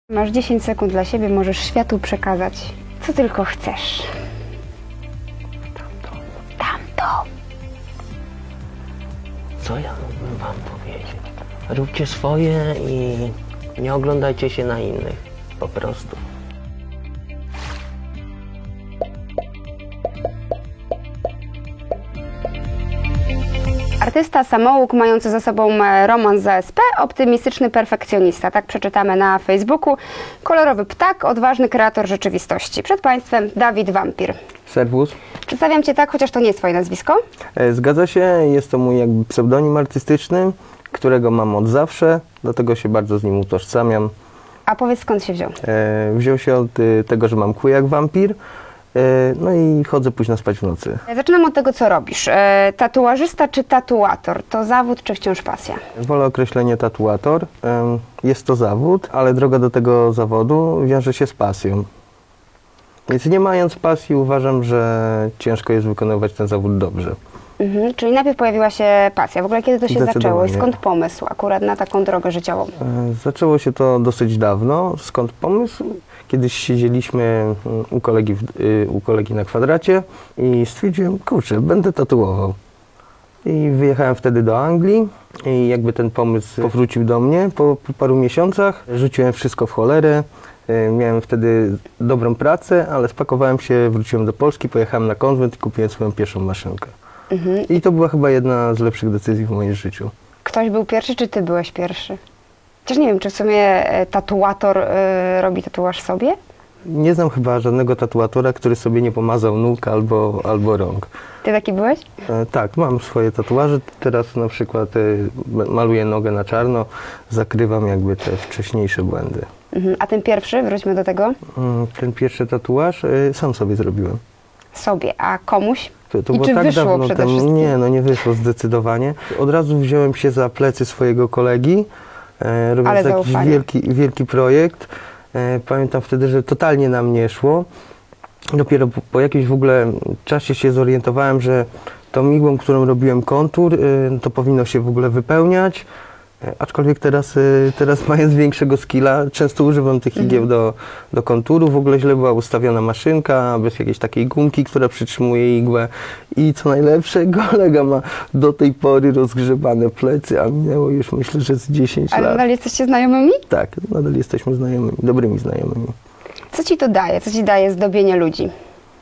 Masz 10 sekund dla siebie, możesz światu przekazać, co tylko chcesz. Tamto. Co ja mógłbym wam powiedzieć? Róbcie swoje i nie oglądajcie się na innych, po prostu. Artysta samouk mający za sobą romans z ASP, optymistyczny perfekcjonista, tak przeczytamy na Facebooku. Kolorowy ptak, odważny kreator rzeczywistości. Przed Państwem Dawid Wampir. Serwus. Przedstawiam Cię tak, chociaż to nie jest Twoje nazwisko. Zgadza się, jest to mój jakby pseudonim artystyczny, którego mam od zawsze, dlatego się bardzo z nim utożsamiam. A powiedz, skąd się wziął? Wziął się od tego, że mam kły jak wampir, no i chodzę późno spać w nocy. Zaczynam od tego, co robisz. Tatuażysta czy tatuator? To zawód czy wciąż pasja? Wolę określenie tatuator. Jest to zawód, ale droga do tego zawodu wiąże się z pasją. Więc nie mając pasji uważam, że ciężko jest wykonywać ten zawód dobrze. Czyli najpierw pojawiła się pasja. W ogóle kiedy to się zaczęło i skąd pomysł akurat na taką drogę życiową? Zaczęło się to dosyć dawno. Skąd pomysł? Kiedyś siedzieliśmy u kolegi na kwadracie i stwierdziłem, kurczę, będę tatuował. I wyjechałem wtedy do Anglii i jakby ten pomysł powrócił do mnie po paru miesiącach. Rzuciłem wszystko w cholerę. Miałem wtedy dobrą pracę, ale spakowałem się, wróciłem do Polski, pojechałem na konwent i kupiłem swoją pierwszą maszynkę. I to była chyba jedna z lepszych decyzji w moim życiu. Ktoś był pierwszy, czy ty byłeś pierwszy? Chociaż nie wiem, czy w sumie tatuator robi tatuaż sobie? Nie znam chyba żadnego tatuatora, który sobie nie pomazał nóg albo rąk. Ty taki byłeś? Tak, mam swoje tatuaże. Teraz na przykład maluję nogę na czarno, zakrywam jakby te wcześniejsze błędy. A ten pierwszy, wróćmy do tego? Ten pierwszy tatuaż sam sobie zrobiłem. Sobie, a komuś? To I było czy tak wyszło dawno przede temu. wszystkim? Nie, no nie wyszło zdecydowanie. Od razu wziąłem się za plecy swojego kolegi, robiąc jakiś wielki projekt. Pamiętam wtedy, że totalnie nam nie szło. Dopiero po jakimś w ogóle czasie się zorientowałem, że tą igłą, którą robiłem kontur, to powinno się w ogóle wypełniać. Aczkolwiek teraz mając większego skilla, często używam tych igieł do konturu. W ogóle źle była ustawiona maszynka, bez jakiejś takiej gumki, która przytrzymuje igłę. I co najlepsze, kolega ma do tej pory rozgrzebane plecy, a minęło już myślę, że z 10 lat. Ale nadal jesteście znajomymi? Tak, nadal jesteśmy znajomymi, dobrymi znajomymi. Co ci to daje? Co ci daje zdobienie ludzi?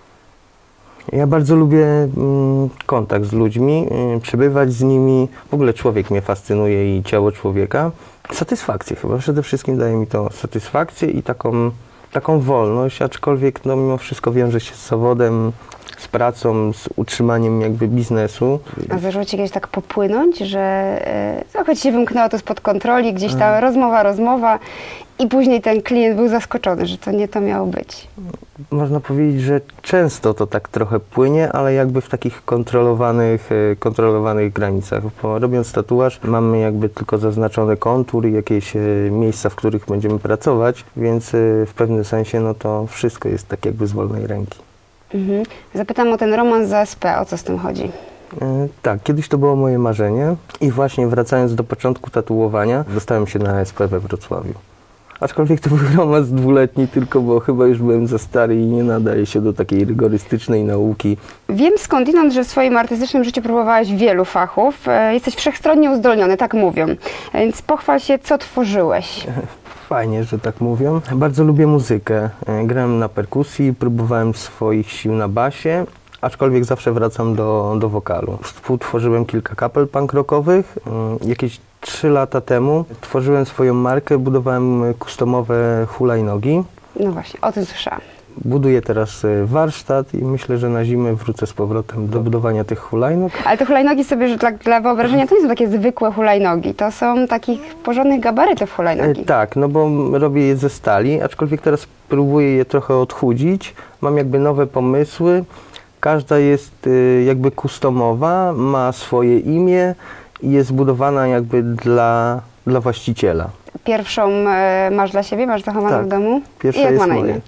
Ja bardzo lubię kontakt z ludźmi, przebywać z nimi. W ogóle człowiek mnie fascynuje i ciało człowieka. Satysfakcję chyba. Przede wszystkim daje mi to satysfakcję i taką wolność, aczkolwiek no, mimo wszystko wiąże się z zawodem, z pracą, z utrzymaniem jakby biznesu. A zdarzyło ci kiedyś tak popłynąć, że trochę ci się wymknęło to spod kontroli, gdzieś ta rozmowa i później ten klient był zaskoczony, że to nie to miało być? Można powiedzieć, że często to tak trochę płynie, ale jakby w takich kontrolowanych granicach. Bo robiąc tatuaż mamy jakby tylko zaznaczony kontur i jakieś miejsca, w których będziemy pracować, więc w pewnym sensie no to wszystko jest tak jakby z wolnej ręki. Zapytam o ten romans z ASP, o co z tym chodzi? Tak, kiedyś to było moje marzenie i właśnie wracając do początku tatuowania, dostałem się na ASP we Wrocławiu. Aczkolwiek to był romans dwuletni tylko, bo chyba już byłem za stary i nie nadaje się do takiej rygorystycznej nauki. Wiem skądinąd, że w swoim artystycznym życiu próbowałeś wielu fachów. Jesteś wszechstronnie uzdolniony, tak mówią. Więc pochwal się, co tworzyłeś. Fajnie, że tak mówią. Bardzo lubię muzykę. Grałem na perkusji, próbowałem swoich sił na basie, aczkolwiek zawsze wracam do wokalu. Współtworzyłem kilka kapel punk rockowych. Jakieś 3 lata temu tworzyłem swoją markę, budowałem customowe hulajnogi. No właśnie, o tym słyszałam. Buduję teraz warsztat i myślę, że na zimę wrócę z powrotem do budowania tych hulajnóg. Ale te hulajnogi sobie, że dla wyobrażenia, to nie są takie zwykłe hulajnogi, to są takich porządnych gabarytów hulajnogi. Tak, no bo robię je ze stali, aczkolwiek teraz próbuję je trochę odchudzić. Mam jakby nowe pomysły. Każda jest jakby customowa, ma swoje imię i jest zbudowana jakby dla właściciela. Pierwszą masz dla siebie? Masz zachowaną w domu? Pierwsza I jak jest ma na imię?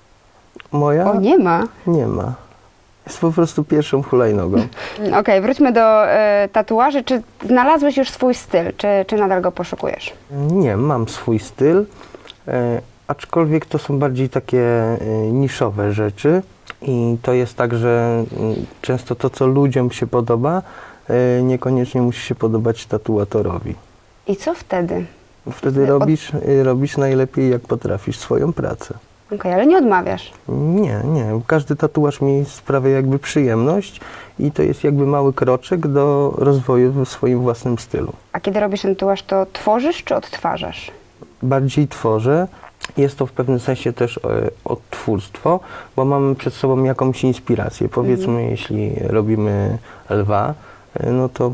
Moja? O, nie ma? Nie ma. Jest po prostu pierwszą hulajnogą. Okej, wróćmy do tatuaży. Czy znalazłeś już swój styl, czy nadal go poszukujesz? Nie, mam swój styl. aczkolwiek to są bardziej takie niszowe rzeczy i to jest tak, że często to, co ludziom się podoba, niekoniecznie musi się podobać tatuatorowi. I co wtedy? Wtedy robisz najlepiej, jak potrafisz, swoją pracę. Okej, ale nie odmawiasz. Nie. Każdy tatuaż mi sprawia jakby przyjemność i to jest jakby mały kroczek do rozwoju w swoim własnym stylu. A kiedy robisz ten tatuaż, to tworzysz czy odtwarzasz? Bardziej tworzę. Jest to w pewnym sensie też odtwórstwo, bo mamy przed sobą jakąś inspirację. Powiedzmy, jeśli robimy lwa, no to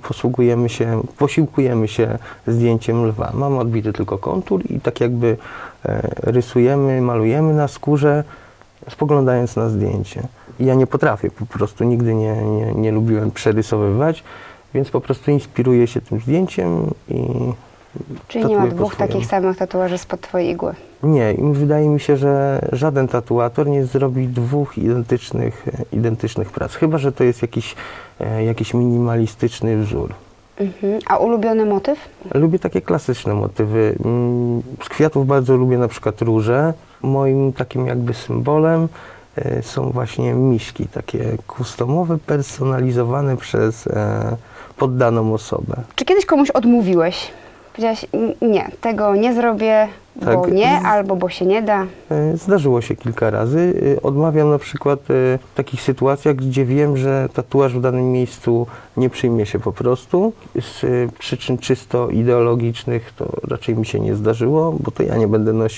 posiłkujemy się zdjęciem lwa. Mamy odbity tylko kontur i tak jakby rysujemy, malujemy na skórze, spoglądając na zdjęcie. Ja nie potrafię, po prostu nigdy nie lubiłem przerysowywać, więc po prostu inspiruję się tym zdjęciem i Czyli nie ma dwóch takich samych tatuaży spod twojej igły? Nie, wydaje mi się, że żaden tatuator nie zrobi dwóch identycznych prac, chyba że to jest jakiś minimalistyczny wzór. A ulubiony motyw? Lubię takie klasyczne motywy. Z kwiatów bardzo lubię na przykład róże. Moim takim jakby symbolem są właśnie miśki, takie customowe, personalizowane przez poddaną osobę. Czy kiedyś komuś odmówiłeś? Powiedziałaś, nie, tego nie zrobię, bo nie, albo bo się nie da? Zdarzyło się kilka razy. Odmawiam na przykład w takich sytuacjach, gdzie wiem, że tatuaż w danym miejscu nie przyjmie się po prostu. Z przyczyn czysto ideologicznych to raczej mi się nie zdarzyło, bo to ja nie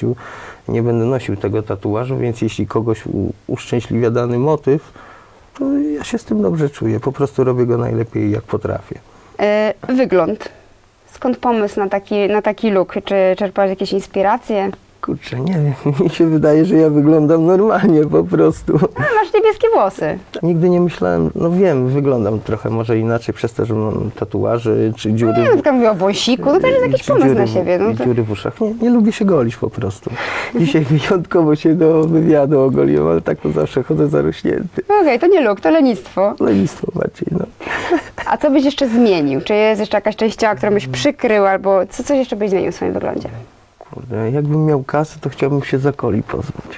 będę nosił tego tatuażu, więc jeśli kogoś uszczęśliwia dany motyw, to ja się z tym dobrze czuję. Po prostu robię go najlepiej, jak potrafię. Wygląd. Skąd pomysł na taki look? Czy czerpałeś jakieś inspiracje? Kurczę, nie wiem. Mi się wydaje, że ja wyglądam normalnie po prostu. Masz niebieskie włosy. Nigdy nie myślałem, no wiem, wyglądam trochę może inaczej przez to, że mam tatuaży czy dziury. Nie, tylko mówię o wąsiku, to też jest jakiś pomysł na siebie. No to... Dziury w uszach. Nie lubię się golić po prostu. Dzisiaj wyjątkowo się do wywiadu ogoliłem, ale tak to zawsze chodzę zarośnięty. Okej, to nie look, to lenistwo. Lenistwo bardziej, no. A co byś jeszcze zmienił? Czy jest jeszcze jakaś część ciała, którą byś przykrył, albo coś jeszcze byś zmienił w swoim wyglądzie? Kurde, jakbym miał kasę, to chciałbym się zakoli pozbyć.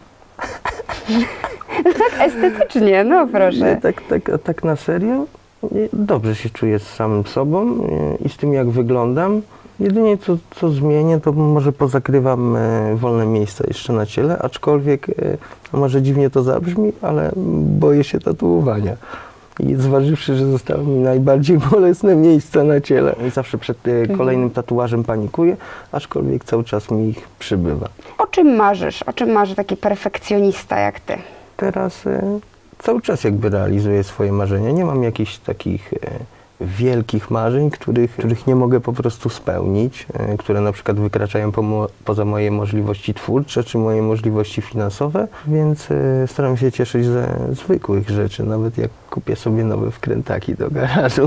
Tak estetycznie, no proszę. Nie, tak na serio? Dobrze się czuję z samym sobą i z tym, jak wyglądam. Jedynie co zmienię, to może pozakrywam wolne miejsca jeszcze na ciele, aczkolwiek może dziwnie to zabrzmi, ale boję się tatuowania. I zważywszy, że zostały mi najbardziej bolesne miejsca na ciele. I zawsze przed kolejnym tatuażem panikuję, aczkolwiek cały czas mi ich przybywa. O czym marzysz? O czym marzy taki perfekcjonista jak ty? Teraz cały czas jakby realizuję swoje marzenia. Nie mam jakichś takich wielkich marzeń, których nie mogę po prostu spełnić, które na przykład wykraczają poza moje możliwości twórcze czy moje możliwości finansowe, więc staram się cieszyć ze zwykłych rzeczy, nawet jak kupię sobie nowe wkrętaki do garażu.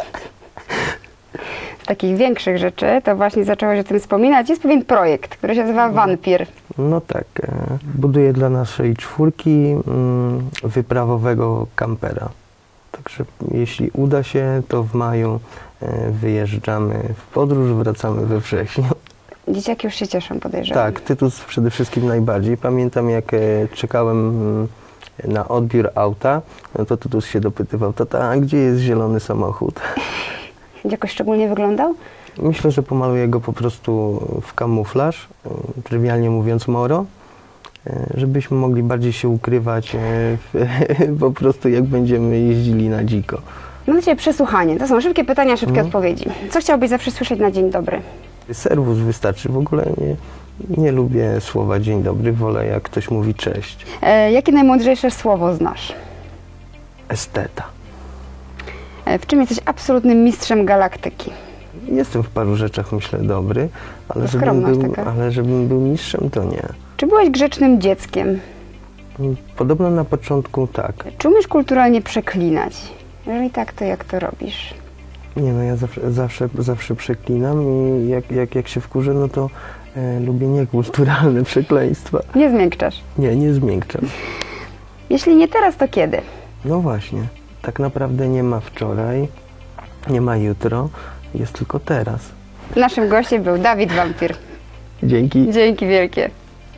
Z takich większych rzeczy, to właśnie zacząłeś o tym wspominać, jest pewien projekt, który się nazywa Vampir. No tak, buduję dla naszej czwórki wyprawowego kampera. Także jeśli uda się, to w maju wyjeżdżamy w podróż, wracamy we wrześniu. Dzieciaki już się cieszą, podejrzewam. Tak, Tytus przede wszystkim najbardziej. Pamiętam, jak czekałem na odbiór auta, no to Tytus się dopytywał, tata, a gdzie jest zielony samochód? Jakoś szczególnie wyglądał? Myślę, że pomaluję go po prostu w kamuflaż, trywialnie mówiąc moro, żebyśmy mogli bardziej się ukrywać po prostu jak będziemy jeździli na dziko. Mam do Ciebie przesłuchanie. To są szybkie pytania, szybkie odpowiedzi. Co chciałbyś zawsze słyszeć na dzień dobry? Serwus wystarczy. W ogóle nie lubię słowa dzień dobry, wolę jak ktoś mówi cześć. Jakie najmądrzejsze słowo znasz? Esteta. W czym jesteś absolutnym mistrzem galaktyki? Jestem w paru rzeczach, myślę, dobry, ale żebym był mistrzem, to nie. Czy byłeś grzecznym dzieckiem? Podobno na początku tak. Czy umiesz kulturalnie przeklinać? Jeżeli tak, to jak to robisz? Nie, no ja zawsze przeklinam i jak się wkurzę, no to lubię niekulturalne przekleństwa. Nie zmiękczasz? Nie zmiękczam. Jeśli nie teraz, to kiedy? No właśnie. Tak naprawdę nie ma wczoraj, nie ma jutro, jest tylko teraz. Naszym gościem był Dawid Vampir. Dzięki. Dzięki wielkie.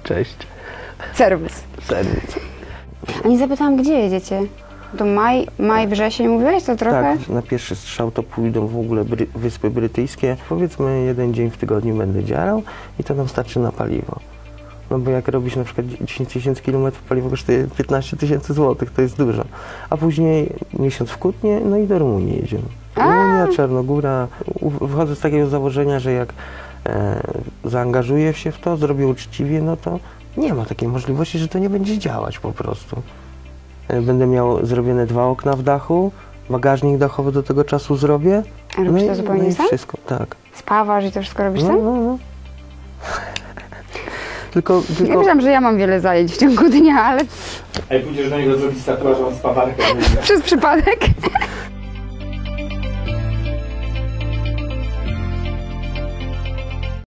Cześć. Serwis. Serwis. A nie zapytałam, gdzie jedziecie? To maj, wrzesień mówiłeś? To trochę? Tak, na pierwszy strzał to pójdą w ogóle Wyspy Brytyjskie. Powiedzmy, jeden dzień w tygodniu będę działał i to nam starczy na paliwo. No bo jak robisz na przykład 10 000 km, paliwo kosztuje 15 000 złotych, to jest dużo. A później miesiąc w Kutnie, no i do Rumunii jedziemy. Rumunia, Czarnogóra. Wychodzę z takiego założenia, że jak zaangażuję się w to, zrobię uczciwie, no to nie ma takiej możliwości, że to nie będzie działać po prostu. Będę miał zrobione 2 okna w dachu, bagażnik dachowy do tego czasu zrobię. A robisz to zupełnie sam? Wszystko, tak. Spawasz i to wszystko robisz sam? No. Tylko... Ja myślałam, że ja mam wiele zajęć w ciągu dnia, ale... A jak pójdziesz do niego zrobić tatuaż, on spawarkę. Przez przypadek?